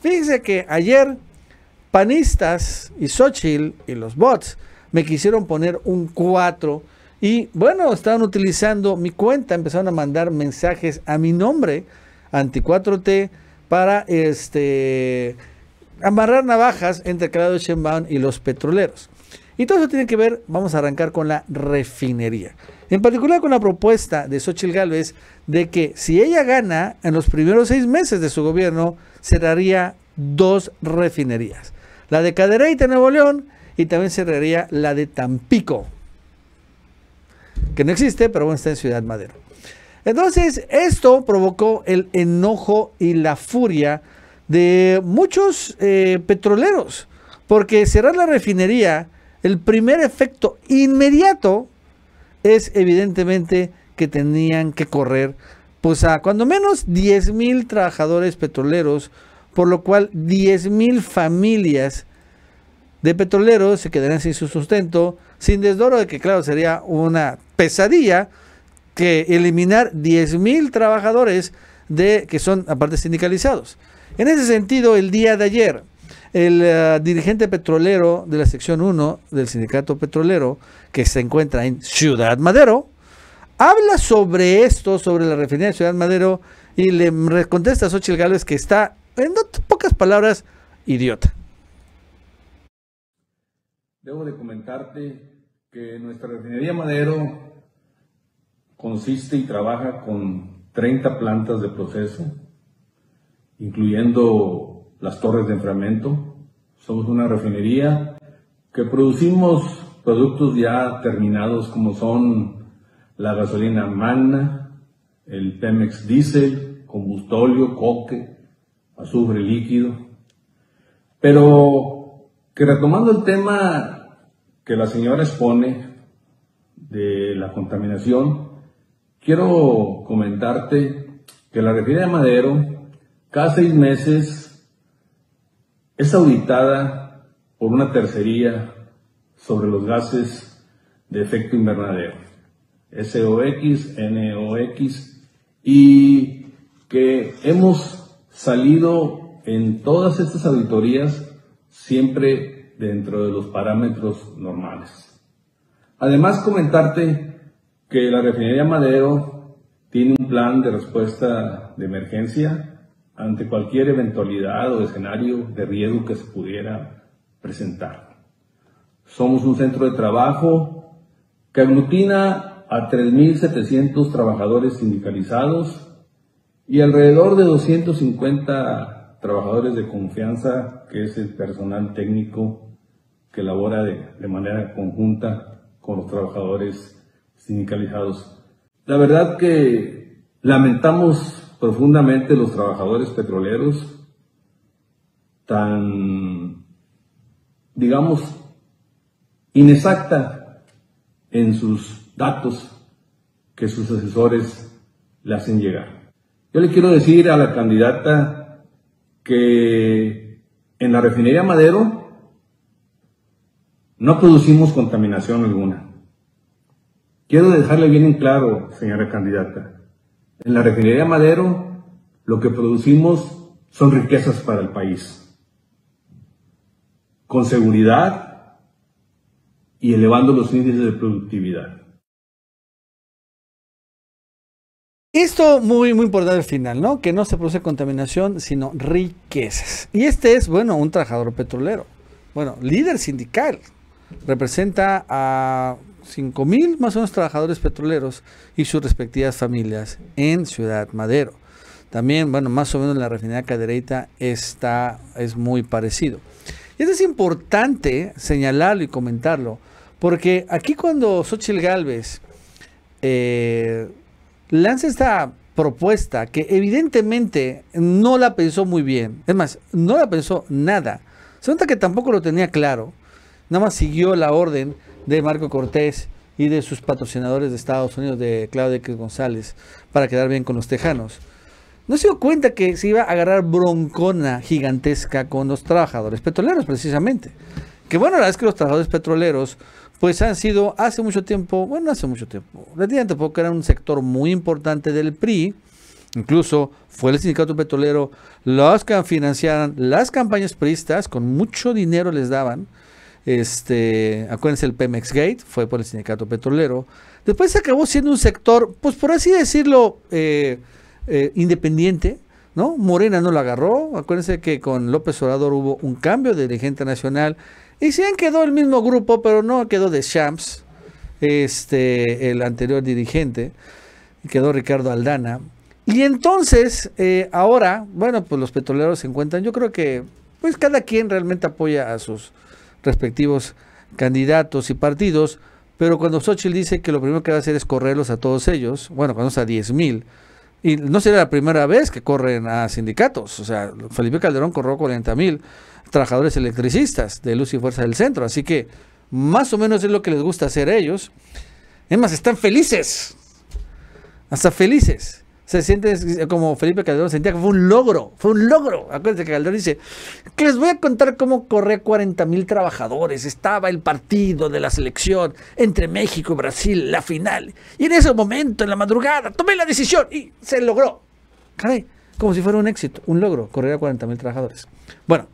Fíjense que ayer panistas y Xóchitl y los bots me quisieron poner un 4 y bueno, estaban utilizando mi cuenta, empezaron a mandar mensajes a mi nombre, anti-4T, para amarrar navajas entre Claudia Sheinbaum y los petroleros. Y todo eso tiene que ver, vamos a arrancar con la refinería. En particular con la propuesta de Xóchitl Gálvez de que si ella gana, en los primeros 6 meses de su gobierno, cerraría 2 refinerías. La de Cadereyta, Nuevo León, y también cerraría la de Tampico, que no existe, pero bueno, está en Ciudad Madero. Entonces, esto provocó el enojo y la furia de muchos petroleros, porque cerrar la refinería, el primer efecto inmediato es evidentemente que tenían que correr pues a cuando menos 10,000 trabajadores petroleros, por lo cual 10,000 familias de petroleros se quedarían sin su sustento, sin desdoro de que claro sería una pesadilla que eliminar 10,000 trabajadores que son aparte sindicalizados. En ese sentido, el día de ayer, el dirigente petrolero de la sección 1 del sindicato petrolero, que se encuentra en Ciudad Madero, habla sobre esto, sobre la refinería de Ciudad Madero, y le contesta a Xóchitl Gálvez que está, en pocas palabras, idiota. Debo de comentarte que nuestra refinería Madero consiste y trabaja con 30 plantas de proceso, incluyendo las torres de enfriamiento. Somos una refinería que producimos productos ya terminados como son la gasolina magna, el Pemex diésel, combustóleo, coque, azufre líquido. Pero que retomando el tema que la señora expone de la contaminación, quiero comentarte que la refinería de Madero cada 6 meses es auditada por una tercería sobre los gases de efecto invernadero, SOX, NOx, y que hemos salido en todas estas auditorías siempre dentro de los parámetros normales. Además, comentarte que la refinería Madero tiene un plan de respuesta de emergencia ante cualquier eventualidad o escenario de riesgo que se pudiera presentar. Somos un centro de trabajo que aglutina a 3,700 trabajadores sindicalizados y alrededor de 250 trabajadores de confianza, que es el personal técnico que labora de manera conjunta con los trabajadores sindicalizados. La verdad que lamentamos profundamente los trabajadores petroleros tan, digamos, inexacta en sus datos que sus asesores le hacen llegar. Yo le quiero decir a la candidata que en la refinería Madero no producimos contaminación alguna. Quiero dejarle bien en claro, señora candidata, en la refinería Madero lo que producimos son riquezas para el país, con seguridad y elevando los índices de productividad. Esto muy importante al final, ¿no? Que no se produce contaminación, sino riquezas. Y este es, bueno, un trabajador petrolero, bueno, líder sindical, representa a 5,000 más o menos trabajadores petroleros y sus respectivas familias en Ciudad Madero. También, bueno, más o menos la refinería Cadereyta es muy parecido. Y esto es importante señalarlo y comentarlo, porque aquí cuando Xóchitl Gálvez lanza esta propuesta que evidentemente no la pensó muy bien, es más, no la pensó nada, se nota que tampoco lo tenía claro, nada más siguió la orden de Marco Cortés y de sus patrocinadores de Estados Unidos, de Claudia X González, para quedar bien con los tejanos. No se dio cuenta que se iba a agarrar broncona gigantesca con los trabajadores petroleros, precisamente. Que bueno, la verdad es que los trabajadores petroleros, pues han sido hace mucho tiempo, relativamente poco, era un sector muy importante del PRI, Incluso fue el sindicato petrolero los que financiaran las campañas priistas, con mucho dinero les daban. Acuérdense, el Pemex Gate fue por el sindicato petrolero. Después se acabó siendo un sector, pues por así decirlo, independiente, ¿no? Morena no lo agarró. Acuérdense que con López Obrador hubo un cambio de dirigente nacional y sí quedó el mismo grupo, pero no quedó de Shams, el anterior dirigente, quedó Ricardo Aldana. Y entonces, ahora, bueno, pues los petroleros se encuentran, yo creo que pues cada quien realmente apoya a sus respectivos candidatos y partidos, pero cuando Xóchitl dice que lo primero que va a hacer es correrlos a todos ellos, bueno, cuando a 10,000, y no será la primera vez que corren a sindicatos, o sea, Felipe Calderón corrió 40,000 trabajadores electricistas de Luz y Fuerza del Centro, así que más o menos es lo que les gusta hacer a ellos. Es más, están felices, hasta felices. Se siente como Felipe Calderón sentía que fue un logro. Acuérdense que Calderón dice que les voy a contar cómo corré 40,000 trabajadores. Estaba el partido de la selección entre México y Brasil, la final. Y en ese momento, en la madrugada, tomé la decisión y se logró. Caray, como si fuera un éxito, un logro, correr a 40,000 trabajadores. Bueno,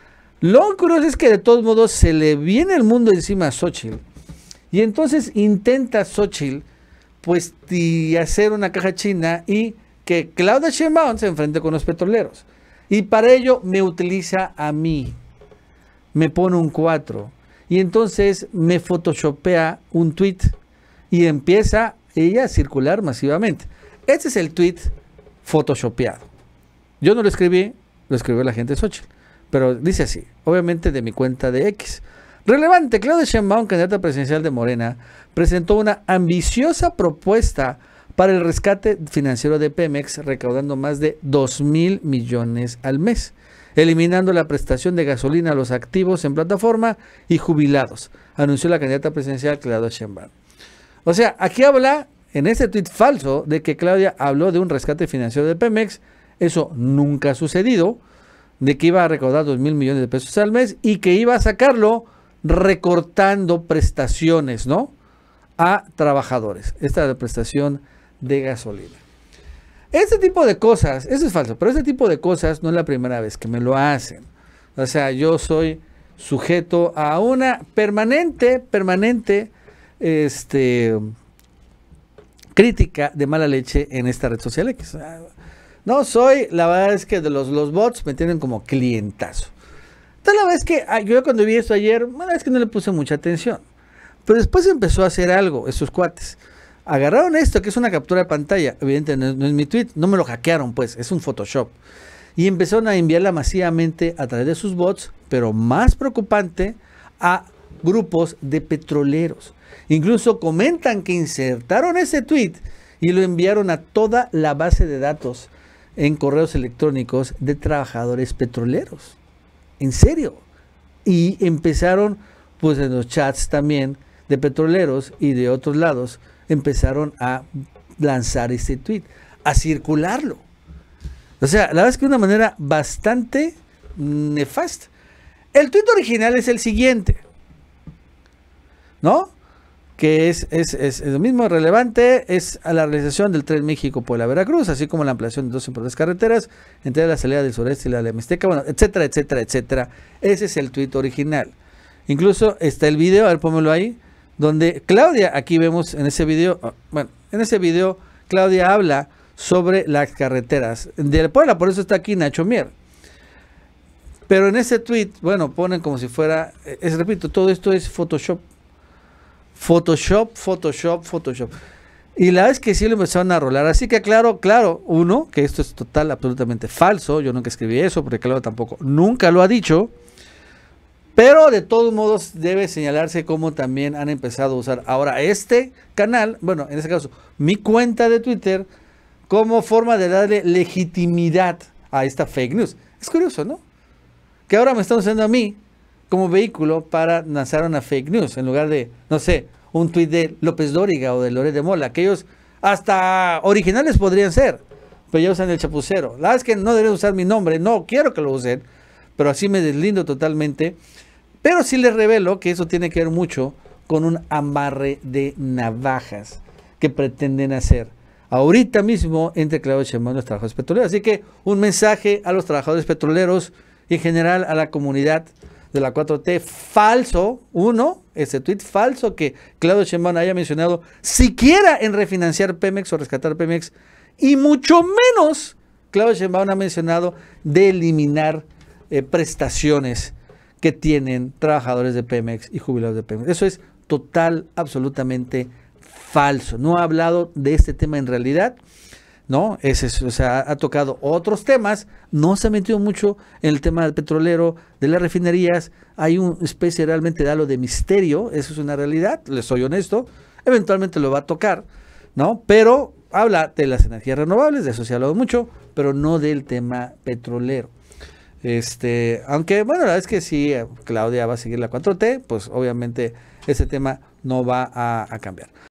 lo curioso es que de todos modos se le viene el mundo encima a Xóchitl. Y entonces intenta Xóchitl pues y hacer una caja china y que Claudia Sheinbaum se enfrente con los petroleros. Y para ello me utiliza a mí. Me pone un 4. Y entonces me photoshopea un tweet. Y empieza ella a circular masivamente. Este es el tweet photoshopeado. Yo no lo escribí, lo escribió la gente de Xóchitl. Pero dice así, obviamente de mi cuenta de X. Relevante, Claudia Sheinbaum, candidata presidencial de Morena, presentó una ambiciosa propuesta para el rescate financiero de Pemex, recaudando más de 2,000 millones al mes, eliminando la prestación de gasolina a los activos en plataforma y jubilados, anunció la candidata presidencial Claudia Sheinbaum. O sea, aquí habla, en este tuit falso, de que Claudia habló de un rescate financiero de Pemex. Eso nunca ha sucedido, de que iba a recaudar 2,000 millones de pesos al mes y que iba a sacarlo recortando prestaciones, ¿no?, a trabajadores. Esta es la prestación de gasolina. Este tipo de cosas, eso es falso, pero este tipo de cosas no es la primera vez que me lo hacen. O sea, yo soy sujeto a una permanente crítica de mala leche en esta red social X. No soy, la verdad es que de los bots me tienen como clientazo. Tal la vez que yo cuando vi esto ayer, una vez que no le puse mucha atención. Pero después empezó a hacer algo, esos cuates. Agarraron esto, que es una captura de pantalla. Evidentemente no es mi tweet, no me lo hackearon, pues, es un Photoshop. Y empezaron a enviarla masivamente a través de sus bots, pero más preocupante, a grupos de petroleros. Incluso comentan que insertaron ese tweet y lo enviaron a toda la base de datos en correos electrónicos de trabajadores petroleros. En serio. Y empezaron, pues en los chats también de petroleros y de otros lados, empezaron a lanzar este tweet, a circularlo. O sea, la verdad es que de una manera bastante nefasta. El tweet original es el siguiente, ¿no? Que es lo mismo relevante, es a la realización del Tren México-Puebla-Veracruz, así como la ampliación de 2 importantes carreteras, entre la salida del sureste y la de la Mixteca, bueno, etcétera, etcétera, etcétera. Ese es el tuit original. Incluso está el video, a ver, pónmelo ahí, donde Claudia, aquí vemos en ese video, bueno, en ese video Claudia habla sobre las carreteras de Puebla, por eso está aquí Nacho Mier. Pero en ese tweet, bueno, ponen como si fuera, repito, todo esto es Photoshop. Photoshop. Y la verdad es que sí lo empezaron a rolar. Así que claro, uno, que esto es total, absolutamente falso. Yo nunca escribí eso, porque claro, tampoco, nunca lo ha dicho. Pero de todos modos debe señalarse cómo también han empezado a usar ahora este canal, bueno, en este caso, mi cuenta de Twitter, como forma de darle legitimidad a esta fake news. Es curioso, ¿no? Que ahora me están usando a mí como vehículo para lanzar una fake news, en lugar de, no sé, un tuit de López Dóriga o de Loret de Mola, que ellos hasta originales podrían ser, pero ya usan el chapucero. La verdad es que no deberían usar mi nombre, no quiero que lo usen, pero así me deslindo totalmente. Pero sí les revelo que eso tiene que ver mucho con un amarre de navajas que pretenden hacer ahorita mismo entre Claudia Sheinbaum y los trabajadores petroleros. Así que un mensaje a los trabajadores petroleros y en general a la comunidad de la 4T, falso, ese tuit falso que Claudia Sheinbaum haya mencionado siquiera en refinanciar Pemex o rescatar Pemex, y mucho menos Claudia Sheinbaum ha mencionado de eliminar prestaciones que tienen trabajadores de Pemex y jubilados de Pemex. Eso es total, absolutamente falso. No ha hablado de este tema en realidad, ¿no? O sea, ha tocado otros temas, no se ha metido mucho en el tema del petrolero, de las refinerías. Hay una especie realmente de halo de misterio, eso es una realidad, les soy honesto, eventualmente lo va a tocar, ¿no? Pero habla de las energías renovables, de eso se ha hablado mucho, pero no del tema petrolero. Aunque, bueno, la verdad es que si Claudia va a seguir la 4T, pues obviamente ese tema no va a cambiar.